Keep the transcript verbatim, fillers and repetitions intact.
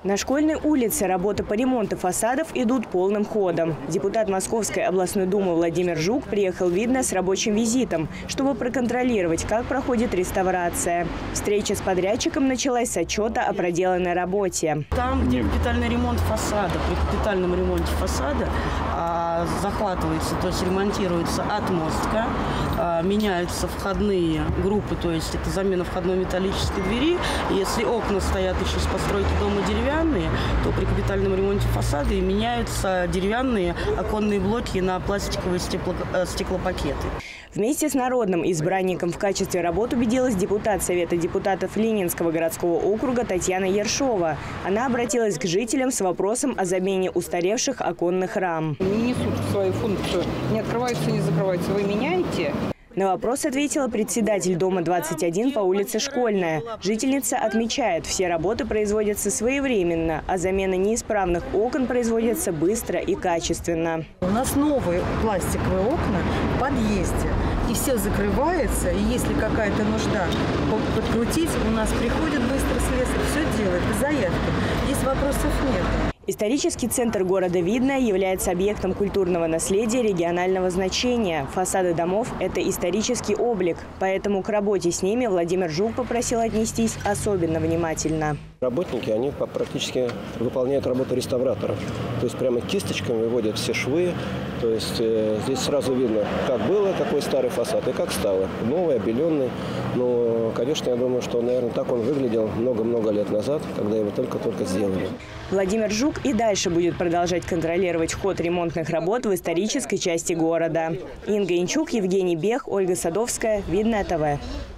На Школьной улице работы по ремонту фасадов идут полным ходом. Депутат Московской областной думы Владимир Жук приехал в Видное с рабочим визитом, чтобы проконтролировать, как проходит реставрация. Встреча с подрядчиком началась с отчета о проделанной работе. Там, где капитальный ремонт фасада, при капитальном ремонте фасада а, захватывается, то есть ремонтируется отмостка, а, меняются входные группы, то есть это замена входной металлической двери. И если окна стоят еще с постройки дома деревянные, то при капитальном ремонте фасада меняются деревянные оконные блоки на пластиковые стекло, э, стеклопакеты. Вместе с народным избранником в качестве работ убедилась депутат Совета депутатов Ленинского городского округа Татьяна Ершова. Она обратилась к жителям с вопросом о замене устаревших оконных рам. Не несут свою функцию, не открываются, не закрываются. Вы меняете? На вопрос ответила председатель дома двадцать один по улице Школьная. Жительница отмечает, все работы производятся своевременно, а замена неисправных окон производится быстро и качественно. У нас новые пластиковые окна в подъезде. И все закрывается, и если какая-то нужда подкрутить, у нас приходит быстро слесарь, все делает, без заявки. Здесь вопросов нет. Исторический центр города Видное является объектом культурного наследия регионального значения. Фасады домов – это исторический облик, поэтому к работе с ними Владимир Жук попросил отнестись особенно внимательно. Работники, они практически выполняют работу реставраторов. То есть прямо кисточками выводят все швы. То есть э, здесь сразу видно, как было, какой старый фасад и как стало. Новый, обеленный. Но, конечно, я думаю, что, наверное, так он выглядел много-много лет назад, когда его только-только сделали. Владимир Жук и дальше будет продолжать контролировать ход ремонтных работ в исторической части города. Инга Инчук, Евгений Бех, Ольга Садовская, Видное ТВ.